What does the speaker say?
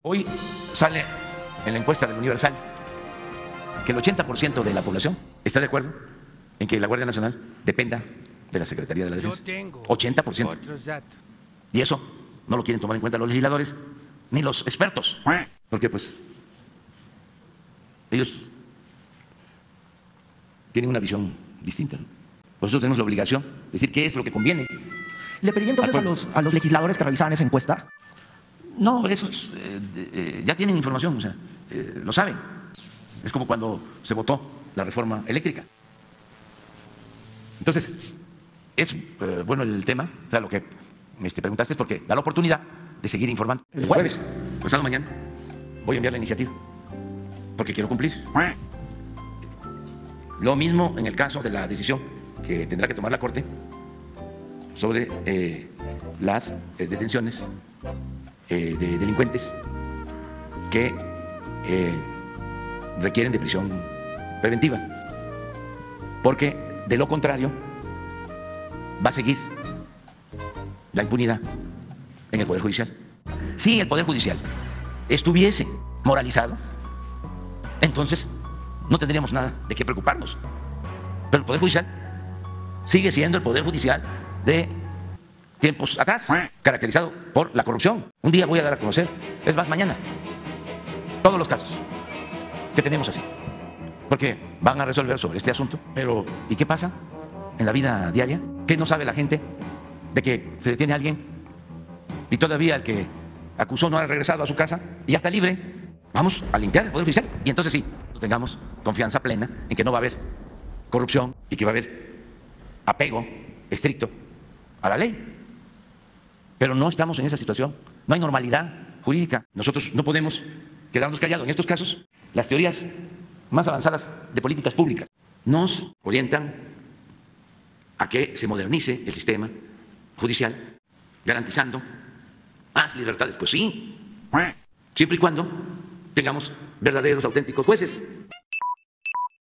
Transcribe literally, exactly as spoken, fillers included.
Hoy sale en la encuesta del Universal que el ochenta por ciento de la población está de acuerdo en que la Guardia Nacional dependa de la Secretaría de la Defensa. Yo tengo ochenta por ciento. otros datos. Y eso no lo quieren tomar en cuenta los legisladores ni los expertos, porque pues ellos tienen una visión distinta. Nosotros tenemos la obligación de decir qué es lo que conviene. ¿Le pediría entonces a los, a los legisladores que revisaran esa encuesta? No, esos eh, eh, ya tienen información, o sea, eh, lo saben. Es como cuando se votó la reforma eléctrica. Entonces, es eh, bueno el tema, o sea, lo que me este, preguntaste es porque da la oportunidad de seguir informando. El jueves, pasado mañana, voy a enviar la iniciativa, porque quiero cumplir. Lo mismo en el caso de la decisión que tendrá que tomar la Corte sobre eh, las eh, detenciones eh, de delincuentes que eh, requieren de prisión preventiva, porque de lo contrario va a seguir la impunidad en el Poder Judicial. Si el Poder Judicial estuviese moralizado, entonces no tendríamos nada de qué preocuparnos. Pero el Poder Judicial sigue siendo el Poder Judicial de tiempos atrás, caracterizado por la corrupción. Un día voy a dar a conocer, es más, mañana, todos los casos que tenemos así, porque van a resolver sobre este asunto. Pero ¿y qué pasa en la vida diaria? ¿Qué no sabe la gente de que se detiene a alguien y todavía el que acusó no ha regresado a su casa y ya está libre? Vamos a limpiar el Poder Judicial y entonces sí, tengamos confianza plena en que no va a haber corrupción y que va a haber apego estricto a la ley. Pero no estamos en esa situación, no hay normalidad jurídica. Nosotros no podemos quedarnos callados. En estos casos, las teorías más avanzadas de políticas públicas nos orientan a que se modernice el sistema judicial, garantizando más libertades. Pues sí, siempre y cuando tengamos verdaderos, auténticos jueces.